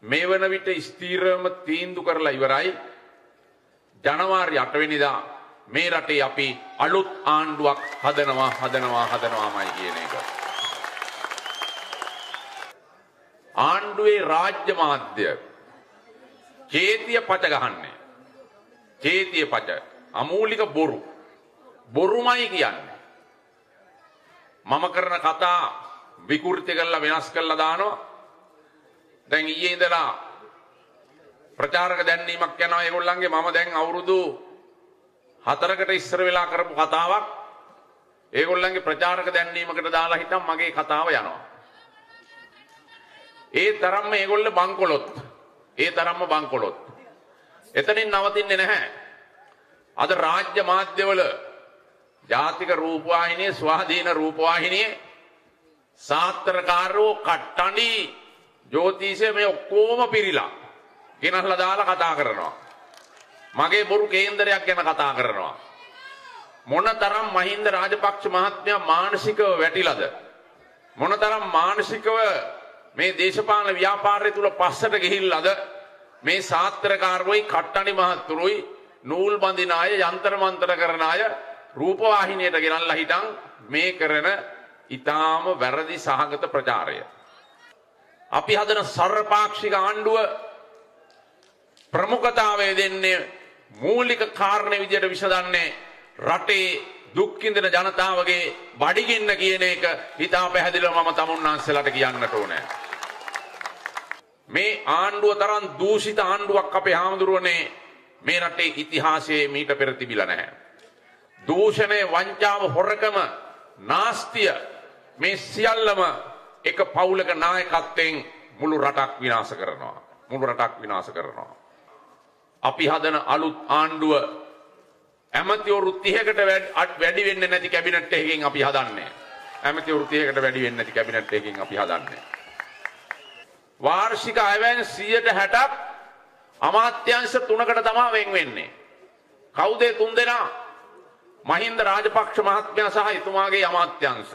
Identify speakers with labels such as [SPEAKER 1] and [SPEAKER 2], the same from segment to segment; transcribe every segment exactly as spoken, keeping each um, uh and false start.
[SPEAKER 1] මේ වන විට ස්ථීරවම තීන්දුව කරලා ඉවරයි. ජනවාරි අට වෙනිදා මේ රටේ අපි අලුත් ආණ්ඩුවක් හදනවා හදනවා හදනවාමයි කියන එක. ආණ්ඩුවේ රාජ්‍ය මාධ්‍ය චේතිය පච ගහන්නේ. චේතිය පච අමූලික බොරු. බොරුමයි කියන්නේ. මම කරන කතා විකෘති කරලා වෙනස් කරලා දානවා. දැන් ඊයේ ඉඳලා ප්‍රචාරක දැන්වීමක් යනවා ඒගොල්ලන්ගේ. මම දැන් අවුරුදු හතරකට ඉස්සර වෙලා කරපු කතාවක් ඒගොල්ලන්ගේ ප්‍රචාරක දැන්වීමකට දාලා හිටම් මගේ කතාව යනවා. ඒ තරම්ම ඒගොල්ල බංකොලොත්. ඒ තරම්ම බංකොලොත්. එතනින් නවතින්නේ නැහැ. අද රාජ්‍ය මාධ්‍යවල ජාතික රූපවාහිනිය, ස්වාධීන රූපවාහිනිය, සාත්‍රකාරෝ කට්ටණි ජෝතිෂය මේ ඔක්කොම පිරීලා ගෙනල්ලා දාලා කතා කරනවා. මගේ බොරු කේන්දරයක් ගැන කතා කරනවා. මොනතරම් මහින්ද රාජපක්ෂ මහත්මයා මානසිකව වැටිලාද? මොනතරම් මානසිකව මේ දේශපාලන ව්‍යාපාරය තුල පස්සට ගිහිල්ලාද? මේ සාත්‍රකාරෝයි කට්ටණි මහත්තුරුයි නූල් බඳින අය, යන්ත්‍ර මන්ත්‍ර කරන අය රූපවාහිනියට ගෙනල්ලා හිටන් මේ කරන ඊටාම වැරදි සහගත ප්‍රචාරය. අපි හදන සර්වපාක්ෂික ආණ්ඩුව ප්‍රමුඛතාවය දෙන්නේ මූලික කාරණේ විදියට විසඳන්නේ රටේ දුක් විඳින ජනතාවගේ බඩගින්න කියන එක හිතා පැහැදිලිව මම තමුන්නාන්සලාට කියන්නට ඕනේ. මේ ආණ්ඩුව තරම් දූෂිත ආණ්ඩුවක් අපේ හාමුදුරුවනේ මේ රටේ ඉතිහාසයේ මීට පෙර තිබිලා නැහැ. දූෂණය, වංචාව, හොරකම, නාස්තිය මේ සියල්ලම එක පවුලක නායකත්වයෙන් මුළු රටක් විනාශ කරනවා. මුළු රටක් විනාශ කරනවා. අපි හදන අලුත් ආණ්ඩුව ඇමතිවරු තිහකට වැඩි වෙන්නේ නැති කැබිනට් එකකින් අපි හදන්නේ. ඇමතිවරු තිහකට වැඩි වෙන්නේ නැති කැබිනට් එකකින් අපි හදන්නේ. වාර්ෂික අයවැය සියයට හැටක් අමාත්‍යාංශ තුනකට තමයි වෙන් වෙන්නේ. කවුද තුන් දෙනා? මහින්ද රාජපක්ෂ මහත්මයා සහ එතුමාගේ අමාත්‍යාංශ.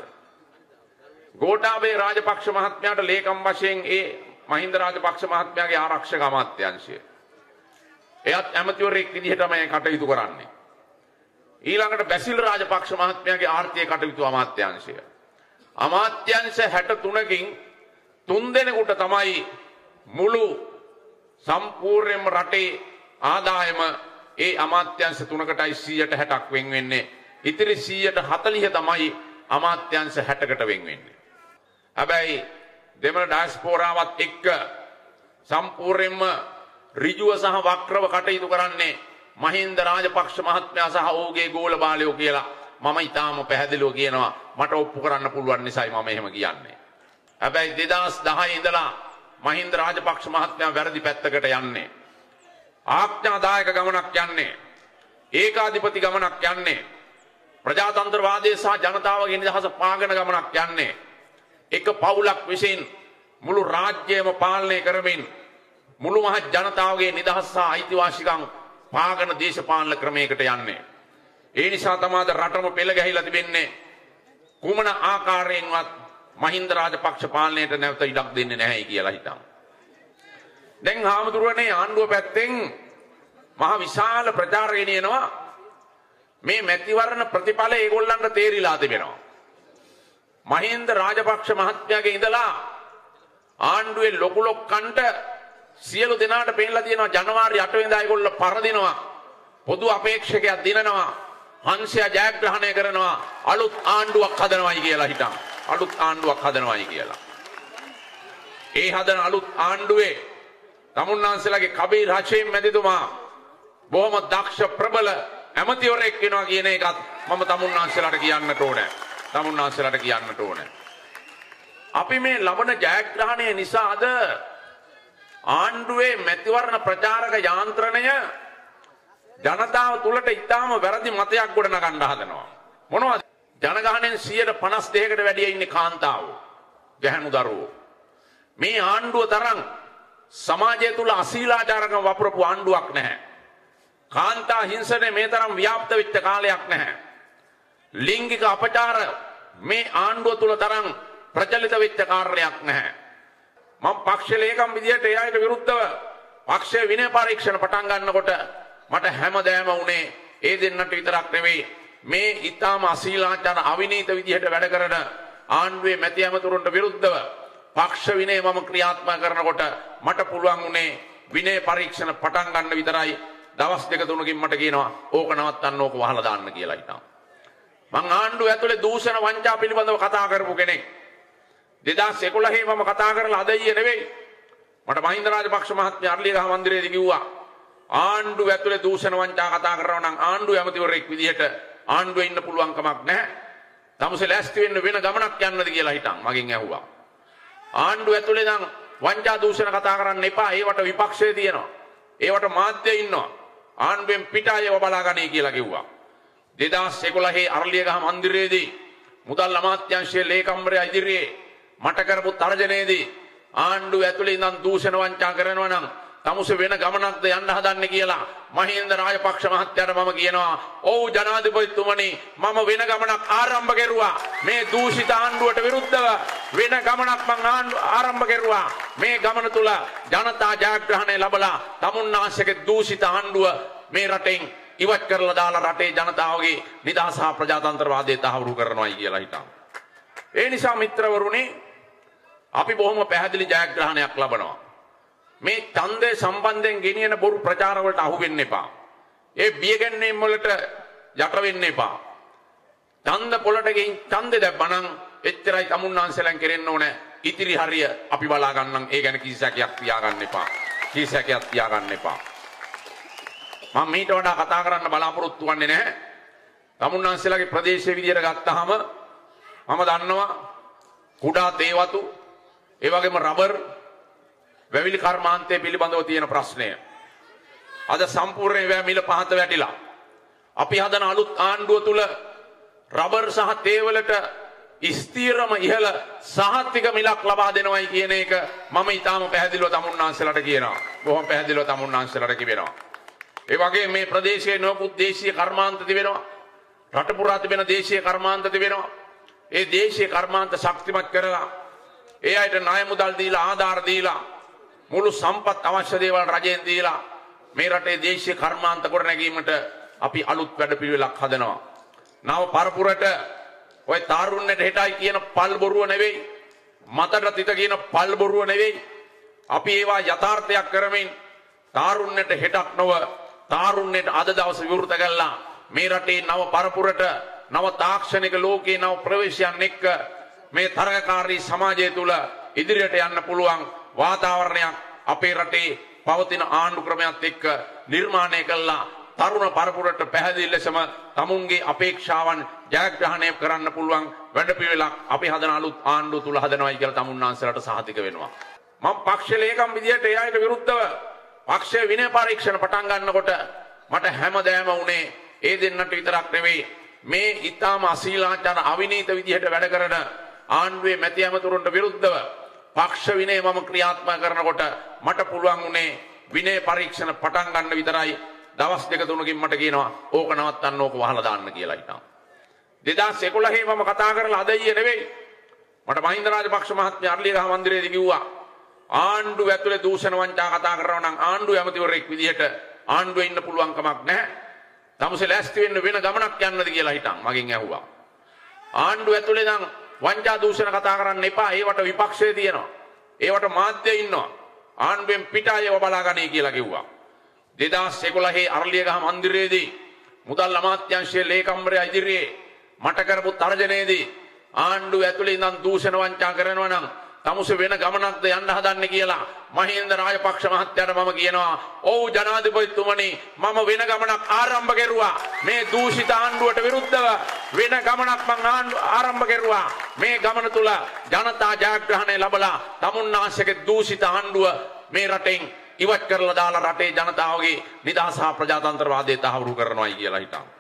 [SPEAKER 1] ගෝඨාභය රාජපක්ෂ මහත්මයාට ලේකම් වශයෙන් ඒ මහින්ද රාජපක්ෂ මහත්මයාගේ ආරක්ෂක අමාත්‍යාංශය. එයත් ඇමතිවරයෙක් විදිහටමයි කටයුතු කරන්නේ. ඊළඟට බැසිල් රාජපක්ෂ මහත්මයාගේ ආර්ථික කටයුතු අමාත්‍යාංශය. අමාත්‍යාංශ හැට තුනකින් තුන් දෙනෙකුට තමයි මුළු සම්පූර්ණයෙන්ම රටේ ආදායම ඒ අමාත්‍යාංශ තුනකටයි සියයට හැටක් වෙන් වෙන්නේ. ඉතිරි සියයට හතළිහ තමයි අමාත්‍යාංශ හැටකට වෙන් වෙන්නේ. හැබැයි දෙමළ ඩයස්පෝරාවත් එක්ක සම්පූර්ණයෙන්ම ඍජුව සහ වක්‍රව කටයුතු කරන්නේ මහින්ද රාජපක්ෂ මහත්මයා සහ ඔහුගේ ගෝල බාලයෝ කියලා මම ඊටාම පැහැදිලිව කියනවා. මට ඔප්පු කරන්න පුළුවන් නිසායි මම එහෙම කියන්නේ. හැබැයි දෙදාස් දහය ඉඳලා මහින්ද රාජපක්ෂ මහත්මයා වැරදි පැත්තකට යන්නේ. ආඥාදායක ගමනක් යන්නේ. ඒකාධිපති ගමනක් යන්නේ. ප්‍රජාතන්ත්‍රවාදයේ සහ ජනතාවගේ නිදහස පාගන ගමනක් යන්නේ. එක පවුලක් විසින් මුළු රාජ්‍යයම පාලනය කරමින් මුළු මහත් ජනතාවගේ නිදහස සහ අයිතිවාසිකම් පාගන දේශපාලන ක්‍රමයකට යන්නේ. ඒ නිසා තමයි රටම පෙළ ගැහිලා තිබෙන්නේ. කුමන ආකාරයෙන්වත් මහින්ද රාජපක්ෂ පාලනයට නැවත ඉඩක් දෙන්නේ නැහැ කියලා හිතන්. දැන් හාමුදුරුවනේ ආණ්ඩුව පැත්තෙන් මහ විශාල ප්‍රචාර ගෙනියනවා. මේ මැතිවරණ ප්‍රතිඵල ඒගොල්ලන්ට තේරිලා තිබෙනවා. මහින්ද රාජපක්ෂ මහත්මයාගේ ඉඳලා ආණ්ඩුවේ ලොකු ලොක්කන්ට සියලු දෙනාට පෙන්නලා තියෙනවා ජනවාරි අට වෙනිදා ඒගොල්ලෝ පරදිනවා. පොදු අපේක්ෂකයක් දිනනවා. හංසයා ජයග්‍රහණය කරනවා. අලුත් ආණ්ඩුවක් හදනවායි කියලා හිතන්. අලුත් ආණ්ඩුවක් හදනවායි කියලා. ඒ හදන අලුත් ආණ්ඩුවේ තමුන්නාන්සලාගේ කබීර් හෂීම් මැතිතුමා බොහොම දක්ෂ ප්‍රබල ඇමතිවරයෙක් වෙනවා කියන එකත් මම තමුන්නාන්සලාට කියන්නට ඕනේ. තමුන්නාන්සලාට කියන්නට ඕනේ. අපි මේ ලබන ජයග්‍රහණය නිසා අද ආණ්ඩුවේ මැතිවරණ ප්‍රචාරක යාන්ත්‍රණය ජනතාව තුළට ඉතාම වැරදි මතයක් ගොඩනගන්න හදනවා. මොනවද? ජනගහණයෙන් සියයට පනස් දෙකකට වැඩිය ඉන්නේ කාන්තාවෝ, ගැහැණු දරුවෝ. මේ ආණ්ඩුව තරම් සමාජය තුල අශීලාචාරකම් වපුරපු ආණ්ඩුවක් නැහැ. කාන්තා හිංසනය මේ තරම් ව්‍යාප්ත වෙච්ච කාලයක් නැහැ. ලිංගික අපචාර මේ ආණ්ඩුව තුල තරම් ප්‍රචලිත වෙච්ච කාර්යයක් නැහැ. මම පක්ෂ ලේකම් විදියට ඒ අයට විරුද්ධව පක්ෂයේ විනය පරීක්ෂණ පටන් ගන්නකොට මට හැමදෑම උනේ ඒ දෙන්නට විතරක් නෙවෙයි මේ ඊටාම අශීලාචාර අවිනීත විදියට වැඩ කරන ආණ්ඩුවේ මැති ඇමතුරුන්ට විරුද්ධව පක්ෂ විනය මම ක්‍රියාත්මක කරනකොට මට පුළුවන් උනේ විනය පරීක්ෂණ පටන් ගන්න විතරයි. දවස් දෙක තුනකින් මට කියනවා ඕක නවත්තන්න ඕක වහලා දාන්න කියලා හිටා. මං ආණ්ඩුව ඇතුලේ දූෂණ වංචා පිළිබඳව කතා කරපු කෙනෙක්. දෙදාස් එකොළහේ මම කතා කරලා අද ඊයේ නෙවෙයි. මට මහින්ද රාජපක්ෂ මහත්මයා අරලියගහ මන්දිරයේදී කිව්වා ආණ්ඩුව ඇතුලේ දූෂණ වංචා කතා කරනවා නම් ආණ්ඩුව ඇමතිවරයෙක් විදිහට ආණ්ඩුවේ ඉන්න පුළුවන් කමක් නැහැ. තමුසේ ලෑස්ති වෙන්න වෙන ගමනක් යන්නද කියලා හිටන් මගෙන් ඇහුවා. ආණ්ඩුව ඇතුලේ නම් වංචා දූෂණ කතා කරන්න එපා. ඒවට විපක්ෂයේ තියෙනවා. ඒවට මාධ්‍ය ඉන්නවා. ආණ්ඩුවෙන් පිටායව බලාගන්නයි කියලා කිව්වා. දෙදාස් එකොළහේ අරලියගහ මන්දිරයේදී මුදල් අමාත්‍යාංශයේ ලේකම්වරයා ඉදිරියේ මට කරපු තර්ජනයේදී ආණ්ඩුව ඇතුලේ ඉඳන් දූෂණ වංචා කරනවා නම් තමුසේ වෙන ගමනක්ද යන්න හදන්නේ කියලා මහින්ද රාජපක්ෂ මහත්තයාට මම කියනවා ඔව් ජනාධිපතිතුමනි මම වෙන ගමනක් ආරම්භ කරුවා මේ දූෂිත ආණ්ඩුවට විරුද්ධව වෙන ගමනක් මම ආරම්භ කරුවා මේ ගමන තුල ජනතා ජයග්‍රහණය ලැබලා තමුන්නාංශගේ දූෂිත ආණ්ඩුව මේ රටෙන් ඉවත් කරලා දාලා රටේ ජනතාවගේ නිදහස හා ප්‍රජාතන්ත්‍රවාදය තහවුරු කරනවායි කියලා හිතා. ඒ නිසා මිත්‍රවරුනි අපි බොහොම පැහැදිලි ජයග්‍රහණයක් ලබනවා. මේ ඡන්දය සම්බන්ධයෙන් ගෙනියන බොරු ප්‍රචාර වලට අහු වෙන්න එපා. ඒ බියගැන්වීම් වලට යට වෙන්න එපා. ඡන්ද පොළට ගෙයින් ඡන්දේ දැම්මනම් එච්චරයි තමුන්නාන්සලෙන් කෙරෙන්න ඕනේ. ඉතිරි හරිය අපි බලා ගන්නම්. ඒ ගැන කිසිසකයක් තියාගන්න එපා. කිසිසකයක් තියාගන්න එපා. මම මීට වඩා කතා කරන්න බලාපොරොත්තු වෙන්නේ නැහැ. තමුන්නාන්සලගේ ප්‍රදේශයේ විදියට ගත්තාම මම දන්නවා කුඩා තේ වතු ඒ වගේම රබර් වැවිලි කර්මාන්තය පිළිබඳව තියෙන ප්‍රශ්නය. අද සම්පූර්ණ ඒවා මිල පහත වැටිලා. අපි හදන අලුත් ආණ්ඩුව තුල රබර් සහ තේ වලට ස්ථිරම ඉහළ සහතික මිලක් ලබා දෙනවයි කියන එක මම ඊටාම පැහැදිලිව තමුන්නාන්සලට කියනවා. බොහොම පැහැදිලිව තමුන්නාන්සලට කියනවා. ඒ වගේ මේ ප්‍රදේශයේ නොකුත් දේශීය කර්මාන්ත තිබෙනවා. රට පුරා තිබෙන දේශීය කර්මාන්ත තිබෙනවා. ඒ දේශීය කර්මාන්ත ශක්තිමත් කරලා ඒ අයට ණය මුදල් දීලා ආධාර දීලා මුළු සම්පත් අවශ්‍ය දේවල් රජයෙන් දීලා මේ රටේ දේශීය කර්මාන්ත ගොඩනැගීමට අපි අලුත් වැඩපිළිවෙලක් හදනවා. නව පරපුරට ඔය තාරුණ්‍යයට හෙටයි කියන පල් බොරුව නෙවෙයි. මතට තිත කියන පල් බොරුව නෙවෙයි. අපි ඒවා යථාර්ථයක් කරමින් තාරුණ්‍යයට හෙටක් නොව තාරුණ්‍යයට අද දවස විවෘත කළා. මේ රටේ නව පරපුරට නව තාක්ෂණික ලෝකේ නව ප්‍රවේශයන් එක්ක මේ තරගකාරී සමාජය තුල ඉදිරියට යන්න පුළුවන් වාතාවරණයක් අපේ රටේ පවතින ආණ්ඩු ක්‍රමයක් එක්ක නිර්මාණය කළා. තරුණ පරපුරට පැහැදිලි ලෙසම තමුන්ගේ අපේක්ෂාවන් ජයග්‍රහණය කරන්න පුළුවන් වැඩපිළිවෙලක් අපි හදන අලුත් ආණ්ඩුව තුල හදනවායි කියලා තමුන්නාන්සලට සහතික වෙනවා. මම පක්ෂ ලේකම් විදියට ඒ අයට විරුද්ධව පක්ෂයේ විනය පරීක්ෂණ පටන් ගන්නකොට මට හැමදෑම උනේ ඒ දෙන්නට විතරක් නෙවෙයි මේ ඊටාම අශීලාචාර අවිනීත විදියට වැඩ කරන ආණ්ඩුවේ මැති ඇමතුරුන්ට විරුද්ධව පක්ෂ විනය මම ක්‍රියාත්මක කරනකොට මට පුළුවන් උනේ විනය පරීක්ෂණ පටන් ගන්න විතරයි. දවස් දෙක තුනකින් මට කියනවා ඕක නවත්තන්න ඕක වහලා දාන්න කියලා හිටා. දෙදාස් එකොළහේ මම කතා කරලා අද ඊයේ නෙවෙයි. මට මහින්ද රාජපක්ෂ මහත්මයා අරලියගහ මන්දිරයේදී කිව්වා ආණ්ඩුව ඇතුලේ දූෂණ වංචා කතා කරනවා නම් ආණ්ඩුව ඇමතිවරයෙක් විදිහට ආණ්ඩුවේ ඉන්න පුළුවන් කමක් නැහැ. තමුසේ ලෑස්ති වෙන්න වෙන ගමනක් යන්නද කියලා හිටන් මගෙන් ඇහුවා. ආණ්ඩුව ඇතුලේ නම් වංචා දූෂණ කතා කරන්න එපා. ඒවට විපක්ෂයේ තියෙනවා. ඒවට මාධ්‍ය ඉන්නවා. ආණ්ඩුවෙන් පිටායව බලාගන්නයි කියලා කිව්වා. දෙදාස් එකොළහේ අරලියගහ මන්දිරයේදී මුදල් අමාත්‍යාංශයේ ලේකම්වරයා ඉදිරියේ මට කරපු තර්ජනයේදී ආණ්ඩුව ඇතුලේ ඉඳන් දූෂණ වංචා කරනවා නම් තමුසේ වෙන ගමනක්ද යන්න හදන්නේ කියලා මහින්ද රාජපක්ෂ මහත්තයාට මම කියනවා ඔව් ජනාධිපතිතුමනි මම වෙන ගමනක් ආරම්භ කරුවා මේ දූෂිත ආණ්ඩුවට විරුද්ධව වෙන ගමනක් මම ආරම්භ කරුවා මේ ගමන තුල ජනතා ජයග්‍රහණය ලැබලා තමුන්නාංශගේ දූෂිත ආණ්ඩුව මේ රටෙන් ඉවත් කරලා දාලා රටේ ජනතාවගේ නිදහස හා ප්‍රජාතන්ත්‍රවාදය තහවුරු කරනවායි කියලා හිතා.